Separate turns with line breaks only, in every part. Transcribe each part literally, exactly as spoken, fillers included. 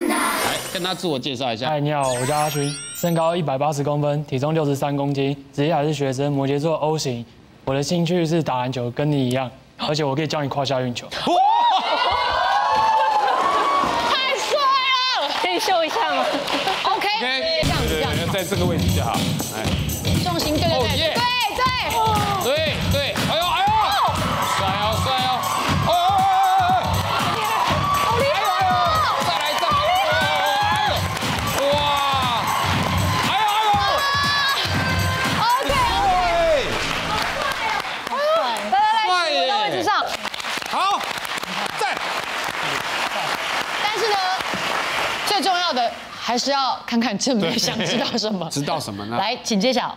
来跟他自我介绍一下。
嗨，你好，我叫阿勋，身高一百八十公分，体重六十三公斤，职业还是学生，摩羯座 O 型。我的兴趣是打篮球，跟你一样，而且我可以教你胯下运球。
太帅了！可以秀一下吗 ？OK， 这样子这样子，
在这个位置就好。哎，
重心对对对对
对对对，哎呦哎呦，帅哦帅哦，哦
好厉害哦！
再来再来，哎呦，哇，哎呦哎呦
OK，
，OK，
来来来，我到位置上。
好，赞。
但是呢，最重要的还是要看看正妹想知道什么。
知道什么呢？
来，请揭晓。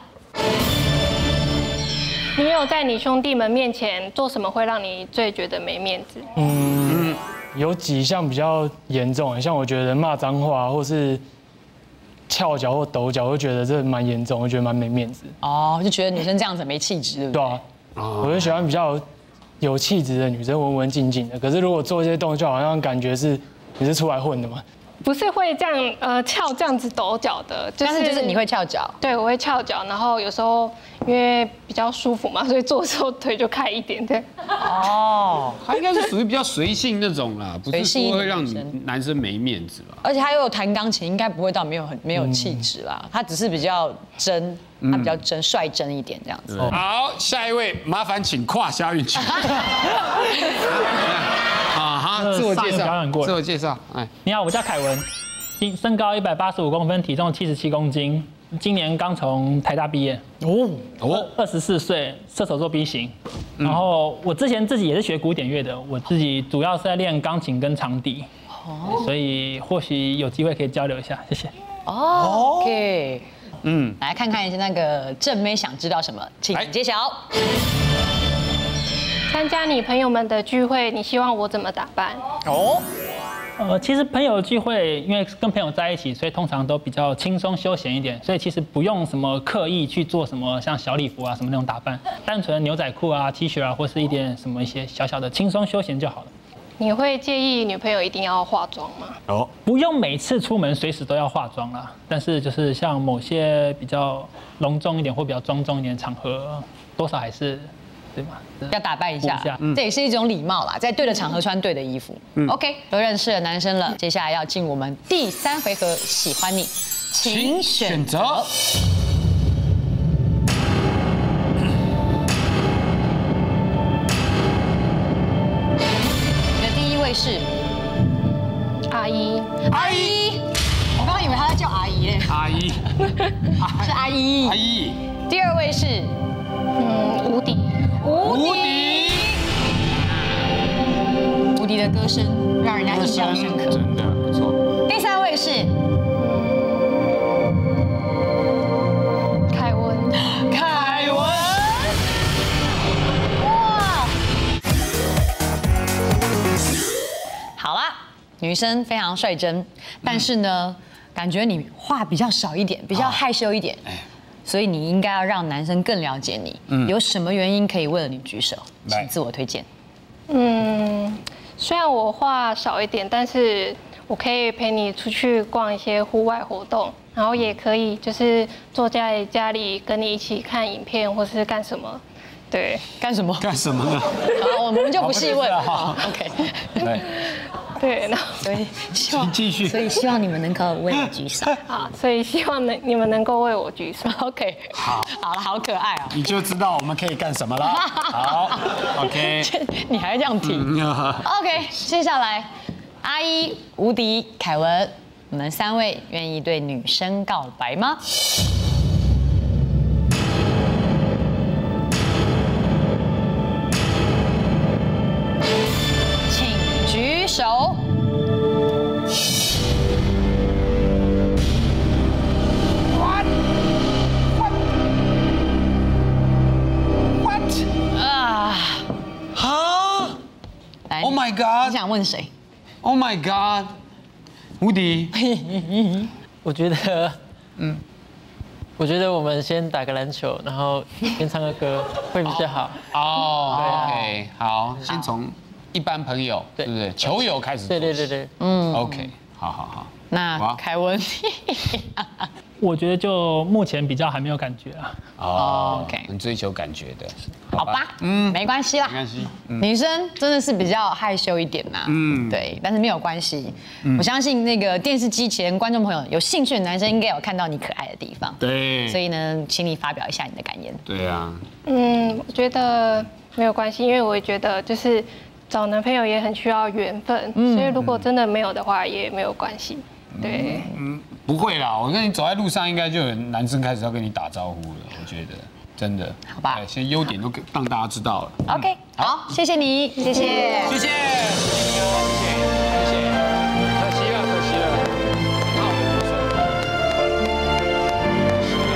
你有在你兄弟们面前做什么会让你最觉得没面子？
嗯，有几项比较严重，像我觉得骂脏话或是翘脚或抖脚，我就觉得这蛮严重，我觉得蛮没面子。
哦，就觉得女生这样子没气质，对不对？
对啊，我就喜欢比较有气质的女生，文文静静的。可是如果做一些动作，好像感觉是你是出来混的嘛。
不是会这样呃翘这样子抖脚的，就是、
但是就是你会翘脚，
对，我会翘脚，然后有时候因为比较舒服嘛，所以做的时候腿就开一点点。
哦，
他应该是属于比较随性那种啦，不是说会让你男生没面子吧？
而且他又有弹钢琴，应该不会到没有很没有气质啦，他只是比较真，他比较真率真一点这样子。
好，下一位，麻烦请胯下运球。啊哈，自我介绍，自我介绍，哎，
你好，我叫凯文，今身高一百八十五公分，体重七十七公斤，今年刚从台大毕业。哦哦，二十四岁，射手座 B 型。然后我之前自己也是学古典乐的，我自己主要是在练钢琴跟长笛。哦，所以或许有机会可以交流一下，谢谢。
哦 ，OK， 嗯，来看看一下那个正妹想知道什么，请揭晓。
参加你朋友们的聚会，你希望我怎么打扮？
哦，呃，其实朋友聚会，因为跟朋友在一起，所以通常都比较轻松休闲一点，所以其实不用什么刻意去做什么像小礼服啊什么那种打扮，单纯牛仔裤啊、T 恤啊，或是一点什么一些小小的轻松休闲就好了。
你会介意女朋友一定要化妆吗？
哦，不用每次出门随时都要化妆啦，但是就是像某些比较隆重一点或比较庄重一点的场合，多少还是。对吗？
要打扮一下，这也是一种礼貌啦，在对的场合穿对的衣服。OK， 都认识了男生了，接下来要进我们第三回合，喜欢你，请选择。你的第一位是
阿姨，
阿姨，我刚刚以为她在叫阿姨嘞，
阿姨，
是阿姨，
阿姨。
第二位是
嗯，无敌。
无敌，无敌的歌声让人家印象深刻，
真的不错。
第三位是
凯文，
凯文，哇！好啦，女生非常率真，但是呢，感觉你话比较少一点，比较害羞一点。所以你应该要让男生更了解你。嗯，有什么原因可以为了你举手？请自我推荐。
嗯，虽然我话少一点，但是我可以陪你出去逛一些户外活动，然后也可以就是坐在家里跟你一起看影片或是干什么。对，
干什么？
干什么呢？
好，我们就不细问了。好 ，OK。
对。
对，那
所以希望
继续，
所以希望你们能够为我举手。
好，所以希望能你们能够为我举手。
OK， 好，好了，好可爱哦。
你就知道我们可以干什么了。好 ，OK。
你还这样提 ？OK， 接下来阿一、无敌、凯文，你们三位愿意对女生告白吗？举手。What? What? 啊！
哈 ！Oh my god！
你想问谁
？Oh my god！ 无敌。
我觉得，嗯，我觉得我们先打个篮球，然后先唱个歌会比较好。
哦 ，OK， 好，先从。一般朋友，对不对？球友开始，
对对对对，
嗯 ，OK， 好。 好好好。
那凯文，
我觉得就目前比较还没有感觉啊。
哦
OK
很追求感觉的。
好吧，嗯，没关系啦，
没关系。
女生真的是比较害羞一点呐，嗯，对，但是没有关系。我相信那个电视机前观众朋友有兴趣的男生应该有看到你可爱的地方，
对。
所以呢，请你发表一下你的感言。
对啊。
嗯，我觉得没有关系，因为我觉得就是找男朋友也很需要缘分，所以如果真的没有的话也没有关系。对，
嗯，不会啦，我跟你走在路上，应该就有男生开始要跟你打招呼了。我觉得真的，
好吧，
现在优点都让大家知道了。
OK， 好，谢谢你，谢谢，
谢谢，谢谢，谢谢，可惜了，可惜了，很好的女生，可惜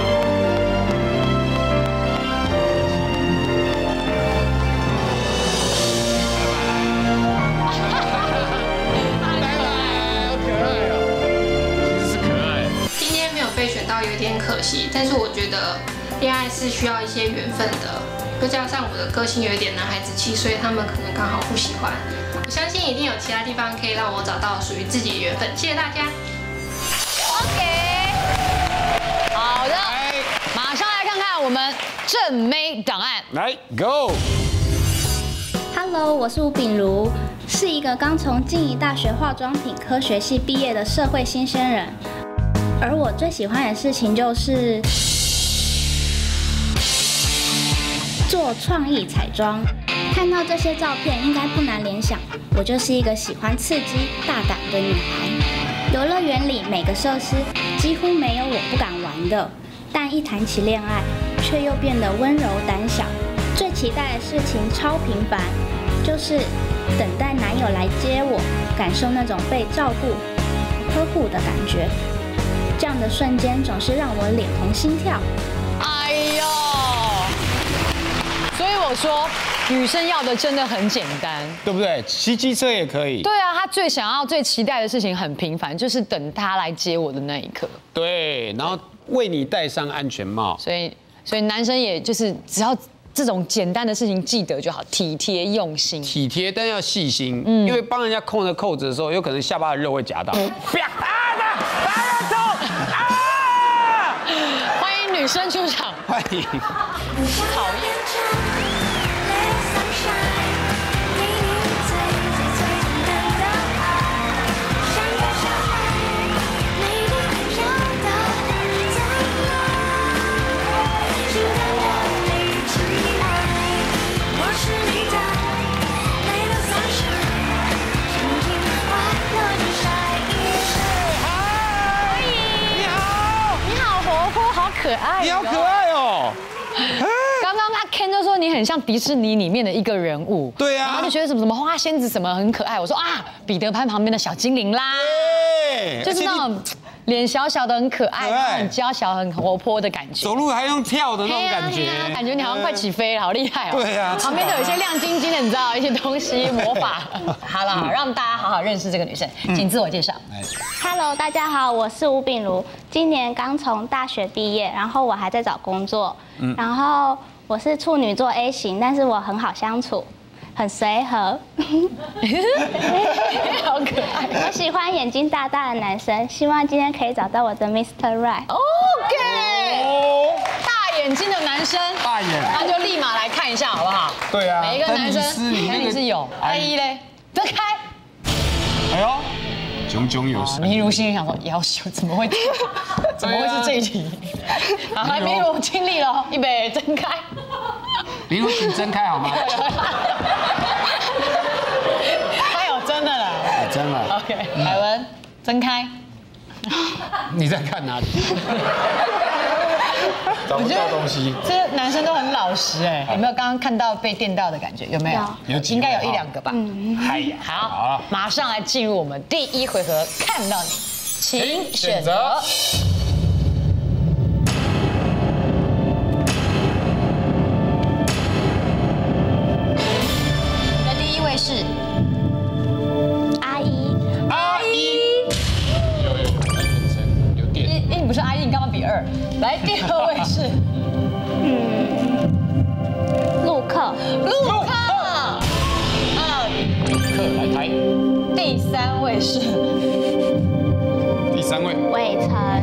被选到有点可惜，但是我觉得恋爱是需要一些缘分的，又加上我的个性有一点男孩子气，所以他们可能刚好不喜欢。我相信一定有其他地方可以让我找到属于自己的缘分。谢谢大家。
OK， 好的，马上来看看我们正妹档案。
来 ，Go。
Hello， 我是吴秉如，是一个刚从静宜大学化妆品科学系毕业的社会新鲜人。而我最喜欢的事情就是做创意彩妆。看到这些照片，应该不难联想，我就是一个喜欢刺激、大胆的女孩。游乐园里每个设施几乎没有我不敢玩的，但一谈起恋爱，却又变得温柔胆小。最期待的事情超平凡，就是等待男友来接我，感受那种被照顾、呵护的感觉。这样的瞬间总是让我脸红心跳。
哎呦，所以我说，女生要的真的很简单，
对不对？骑机车也可以。
对啊，她最想要、最期待的事情很平凡，就是等他来接我的那一刻。
对，然后为你戴上安全帽。
所以，所以男生也就是只要这种简单的事情记得就好，体贴用心。
体贴，但要细心，嗯，因为帮人家扣那扣子的时候，有可能下巴的肉会夹到。不要啊！打人头啊！
欢迎女生出场，
欢迎。
讨厌。可爱，
你好可爱哦！
刚刚他 Ken 就说你很像迪士尼里面的一个人物，
对啊，
然后就觉得什么什么花仙子什么很可爱。我说啊，彼得潘旁边的小精灵啦，
对，
就是那种脸小小的很可爱，然后很娇小很活泼的感觉，
走路还用跳的那种感觉，
感觉你好像快起飞了，好厉害哦！
对啊，
旁边都有一些亮晶晶的，你知道一些东西魔法。好了，让大家好好认识这个女生，请自我介绍。
Hello， 大家好，我是吴秉如，今年刚从大学毕业，然后我还在找工作，嗯、然后我是处女座 A 型，但是我很好相处，很随和，
好可爱。
我喜欢眼睛大大的男生，希望今天可以找到我的 Mister Right。
OK， 大眼睛的男生，
大眼，
那就立马来看一下好不好？
对啊，
每一个男生，看你是有，阿姨嘞，睁开。
哎呦。炯炯有神。
明如心里想说，要求怎么会，怎么会是这一题？好，来，明如尽力了，预备，睁开。
明如，请睁开好吗？
他有真的了，
真了。
OK， 海文，睁开。
你在看哪里？找不到东西。
这男生都很老实哎，有没有刚刚看到被电到的感觉？有没有？
有，
应该有一两个吧。
嗯，
哎呀，
好，马上来进入我们第一回合，看到你，请选择。你的第一位是
阿姨。
阿姨。
有有眼神，有电。
哎，你不是阿姨，你干嘛比二？来，第二位是。
嗯，陆克。
陆克。
陆克来台。
第三位是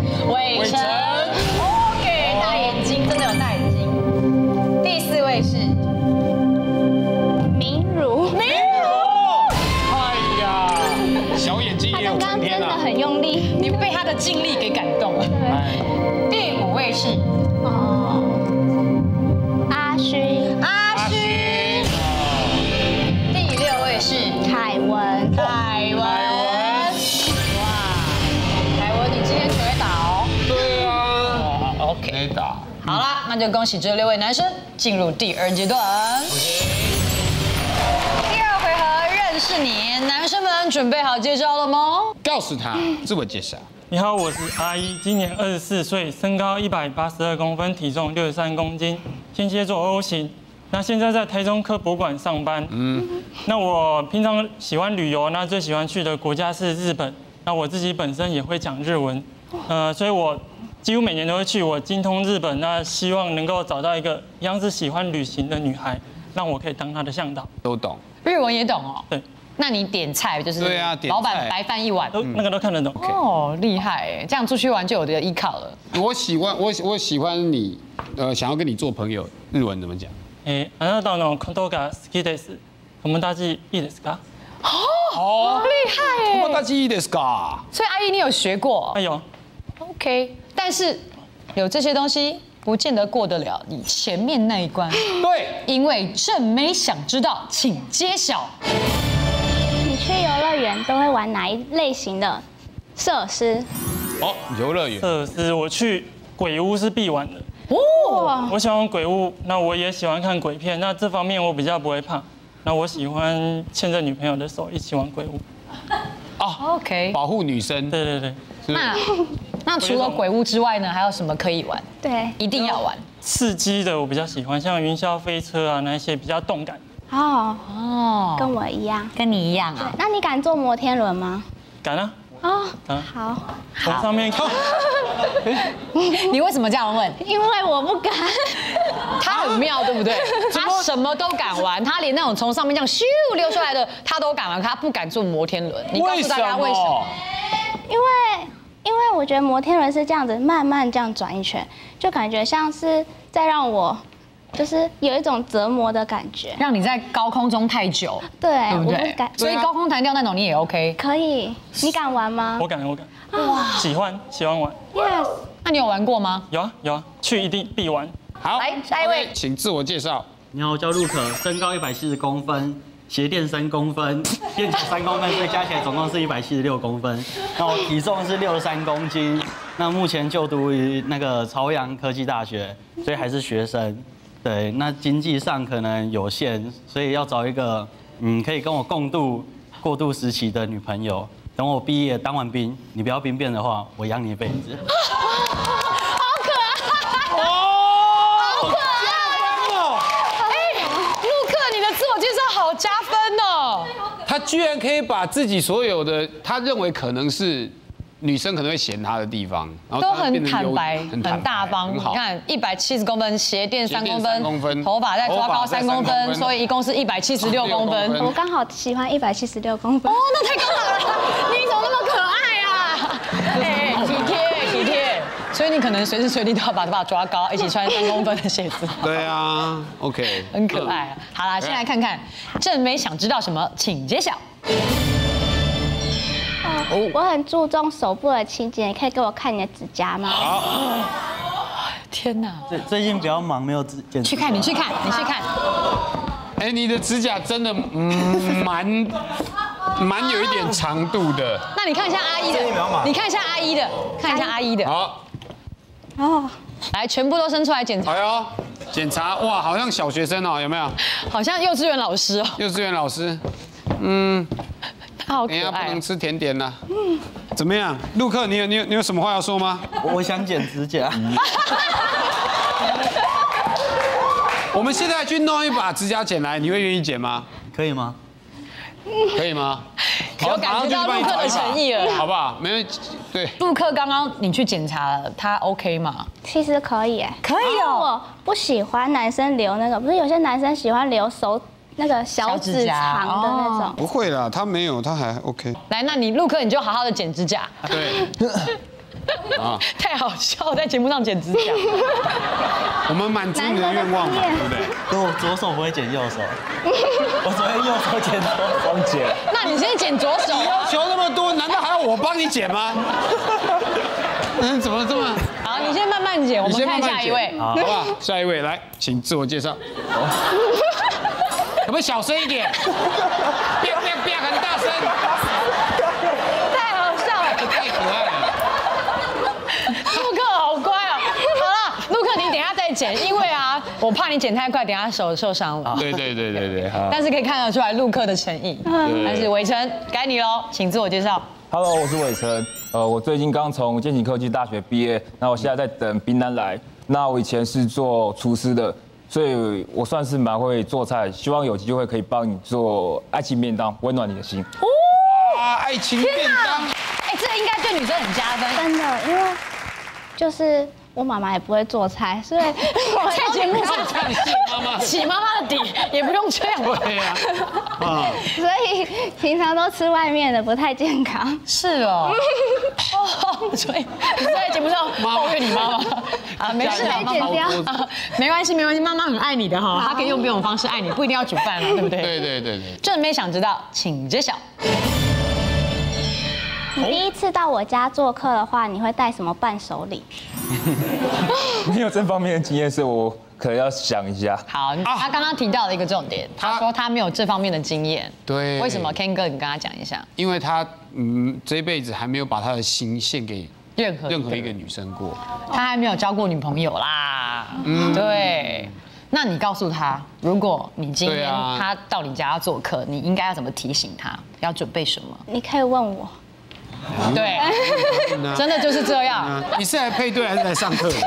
伟成 ，OK， 大眼睛，真的有大眼睛。第四位是
明如，
明如，
哎呀，小眼睛
他
也有
刚刚真的
春天啊！
很用力。
你被他的劲力给感动了。第五位是
哦，阿勋、
阿勋，第六位是
凯文，
凯文。哇，凯文，你今天全会打哦。
对啊
OK，
可以打。
好啦，那就恭喜这六位男生进入第二阶段。第二回合认识你，男生们准备好接招了吗？
告诉他自我介绍。
你好，我是阿一，今年二十四岁，身高一百八十二公分，体重六十三公斤，天蝎座 O 型。那现在在台中科博馆上班。嗯，那我平常喜欢旅游，那最喜欢去的国家是日本。那我自己本身也会讲日文，呃，所以我几乎每年都会去，我精通日本。那希望能够找到一个一样是喜欢旅行的女孩，让我可以当她的向导。
都懂。
日文也懂哦。
对。
那你点菜就是
对啊点菜
老板白饭一碗。
都那个都看得懂。
哦，厉害哎，这样出去玩就有的依靠了。
我喜欢我我喜欢你，呃，想要跟你做朋友，日文怎么讲？
え、あなたのことが好きです。友達いいですか？
哦，
厉害哎！
友達いいですか？
所以阿姨你有学过
哎呦，
？OK， 但是有这些东西不见得过得了你前面那一关。
对，
因为正妹想知道，请揭晓。
你去游乐园都会玩哪一类型的设施？
哦，游乐园。
设施我去鬼屋是必玩的。
哦，
我喜欢鬼屋，那我也喜欢看鬼片，那这方面我比较不会怕。那我喜欢牵着女朋友的手一起玩鬼屋。
哦
OK，
保护女生。
对对对，
是不是
那那除了鬼屋之外呢，还有什么可以玩？
对，
一定要玩
刺激的我比较喜欢，像云霄飞车啊那一些比较动感。
哦，
哦，
跟我一样。
跟你一样啊。
那你敢坐摩天轮吗？
敢啊！
哦，
啊
好，
从上面看，
你为什么这样问？
因为我不敢。
他很妙，对不对？他什么都敢玩，他连那种从上面这样咻溜出来的他都敢玩，可他不敢坐摩天轮。你告诉大家为什么？
因为因为我觉得摩天轮是这样子慢慢这样转一圈，就感觉像是在让我就是有一种折磨的感觉。
让你在高空中太久，
对，
对不对
我不敢？。
所以高空弹跳那种你也 OK。
可以，你敢玩吗
我敢我敢。哇，喜欢喜欢玩，
？Yes，
那你有玩过吗？
有啊有啊，去一定必玩。
好，
来下一位
OK，请自我介绍。
你好，我叫陆可，身高一百七十公分，鞋垫三公分，垫脚三公分，所以加起来总共是一百七十六公分。那我体重是六十三公斤，那目前就读于那个朝阳科技大学，所以还是学生。对，那经济上可能有限，所以要找一个嗯可以跟我共度过渡时期的女朋友。等我毕业当完兵，你不要兵变的话，我养你一辈子。
好加分哦！
他居然可以把自己所有的他认为可能是女生可能会嫌他的地方，然后
都很
变成优
坦白、很
很坦白
大方。你
很好。
看，一百七十公分，鞋垫三公
鞋垫三公
分，
分
头发再抓高三公分，
头发再三公分
所以一共是一百七十六公分。
公分
我刚好喜欢一百七十六公分。
哦，那太刚好了！你怎么那么可爱啊？哎，体贴体贴。所以你可能随时随地都要把头发抓高，一起穿三公分的鞋子。
对啊 ，OK，
很可爱。好啦，先来看看正妹想知道什么，请揭晓。
哦，我很注重手部的清洁，你可以给我看你的指甲吗？
天哪！
最最近比较忙，没有指剪。
去看，你去看，你去看。
哎，你的指甲真的嗯蛮蛮有一点长度的。
那你看一下阿姨的，你看一下阿姨的，看一下阿姨的。
好，
哦，
来，全部都伸出来检查。
哎呦，检查哇，好像小学生哦，有没有？
好像幼稚园老师哦。
幼稚园老师，嗯，
他好可
等一下不
爱哦。
能吃甜点了。嗯，怎么样，陆克，你有你有你有什么话要说吗？
我我想剪指甲。
我们现在去弄一把指甲剪来，你会愿意剪吗？
可以吗？
可以吗？
有感觉到陆克的诚意了。
好不好？没问题。对，
陆克刚刚你去检查了，他 OK 吗？
其实可以哎，
可以哦。
我不喜欢男生留那个，不是有些男生喜欢留手那个小指长的那种。
不会啦，他没有，他还 OK。
来，那你陆克你就好好的剪指甲。
对。 啊，
太好笑，在节目上剪指甲。
我们满足你的愿望嘛，对不对？
可我左手不会剪右手，我昨天右手剪左手剪。
那你现在剪左手？
你要求那么多，难道还要我帮你剪吗？嗯，怎么这么？
好，你先慢慢剪，我们看下一位，
好不好？下一位来，请自我介绍。可不可以小声一点？啪啪啪，很大声。
太好笑了，
太可爱了。
陆克好乖哦。好了，陆克你等一下再剪，因为啊，我怕你剪太快，等一下手受伤了。
对对对对对，好。
但是可以看得出来陆克的诚意。但是伟成，该你喽，请自我介绍。
Hello， 我是伟成。呃，我最近刚从建行科技大学毕业，那我现在在等兵单来。那我以前是做厨师的，所以我算是蛮会做菜。希望有机会可以帮你做爱情便当，温暖你的心。
哇，爱情便当，
哎，这应该对女生很加分。
真的，因为就是我妈妈也不会做菜，所以我
在节目上
看戏妈妈
洗妈妈的底，也不用这样。
对呀，啊，
所以平常都吃外面的，不太健康。
是哦，哦，所以你在节目上抱怨你妈妈啊，没事啊，
可以剪掉
啊，没关系，没关系，妈妈很爱你的哈，她可以用别种方式爱你，不一定要煮饭了，对不对？
对对对对。
正妹想知道，请揭晓。
你第一次到我家做客的话，你会带什么伴手礼？
没有这方面的经验，所以我可能要想一下。
好，他刚刚提到了一个重点，他说他没有这方面的经验。
对。
为什么 Ken 哥，你跟他讲一下？
因为他嗯这辈子还没有把他的心献给
任何
任何一个女生过，
他还没有交过女朋友啦。嗯，对。那你告诉他，如果你今天他到你家要做客，你应该要怎么提醒他？要准备什么？
你可以问我。
对，真的就是这样。
你是来配对还是来上课的？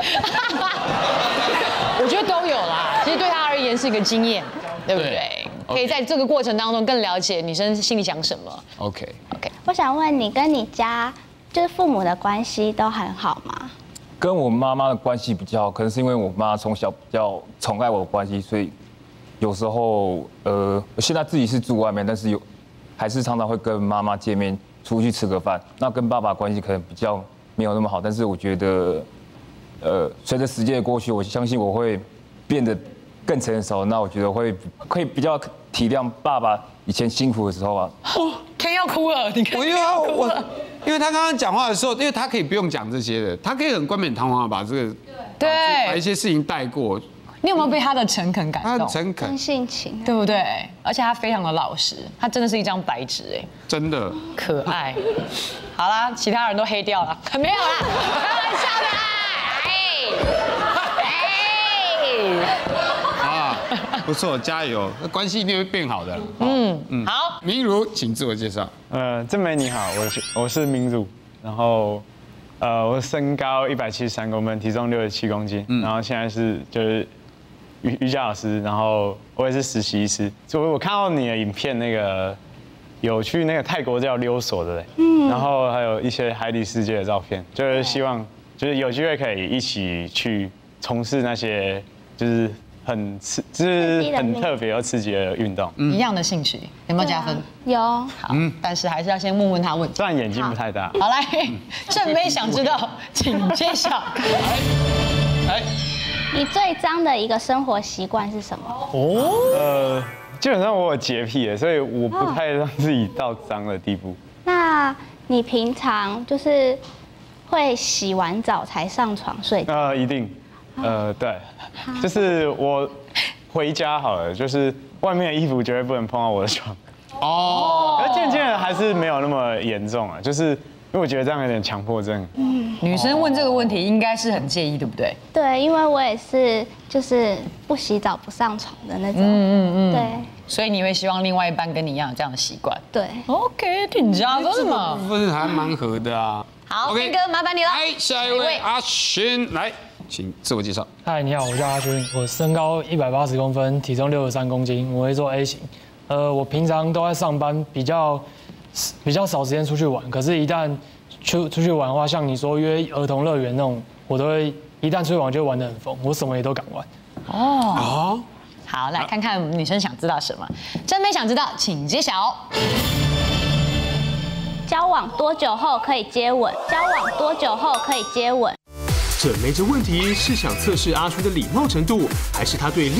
我觉得都有啦。其实对他而言是一个经验，对不对？可以在这个过程当中更了解女生心里想什么。
OK
OK。
我想问你，跟你家就是父母的关系都很好吗？
跟我妈妈的关系比较好，可能是因为我妈从小比较宠爱我的关系，所以有时候呃，现在自己是住外面，但是有还是常常会跟妈妈见面。出去吃个饭，那跟爸爸关系可能比较没有那么好，但是我觉得，呃，随着时间的过去，我相信我会变得更成熟。那我觉得会可以比较体谅爸爸以前辛苦的时候啊。
哦，天要哭了，你看。
我因为我，因为他刚刚讲话的时候，因为他可以不用讲这些的，他可以很冠冕堂皇的把这个
对
把一些事情带过。
你有没有被他的诚恳感动？
他诚恳、
真性情，
对不对？而且他非常的老实，他真的是一张白纸哎，
真的
可爱。好啦，其他人都黑掉了，没有啦，开玩笑的啦，哎
哎，啊，不错，加油，关系一定会变好的。嗯
嗯，好，
明如，请自我介绍。
呃，正美你好，我是我是明如，然后。呃，我身高一百七十三公分，体重六十七公斤，嗯、然后现在是就是瑜瑜伽老师，然后我也是实习医师。所以我看到你的影片，那个有去那个泰国叫溜索的，嗯，然后还有一些海底世界的照片，就是希望就是有机会可以一起去从事那些就是很刺，就是很特别又刺激的运动。
一样的兴趣，有没有加分？
有。
好，但是还是要先问问他问题。
虽然眼睛不太大。
好来，正妹想知道，请揭晓。
来，你最脏的一个生活习惯是什么？
哦，呃，基本上我有洁癖，所以我不太让自己到脏的地步。
那你平常就是会洗完澡才上床睡觉？
呃，一定。呃，对，就是我回家好了，就是外面的衣服绝对不能碰到我的床。哦，而渐渐的还是没有那么严重啊，就是因为我觉得这样有点强迫症。
嗯，女生问这个问题应该是很介意，对不对？
对，因为我也是就是不洗澡不上床的那种。嗯嗯嗯。对。
所以你会希望另外一半跟你一样有这样的习惯？
对。
OK， 挺加分嘛。
部分还蛮合的啊。
好，天哥麻烦你了。
来，下一位阿勋来。请自我介绍。
嗨，你好，我叫阿勋，我身高一百八十公分，体重六十三公斤，我会做 A 型。呃，我平常都在上班，比较比较少时间出去玩。可是，一旦出出去玩的话，像你说约儿童乐园那种，我都会一旦出去玩就玩得很疯，我什么也都敢玩。
哦。哦。好，来看看女生想知道什么。正妹想知道，请揭晓。
交往多久后可以接吻？交往多久后可以接吻？
这没这问题是想测试阿春的礼貌程度，还是他对？